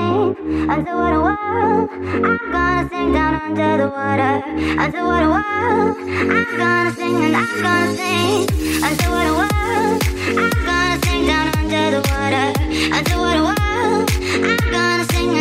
sing until what a while. I'm gonna sing down under the water until what a while. I'm gonna sing and I'm gonna sing until what a while. I'm gonna sing down under the water until what a while. I'm gonna sing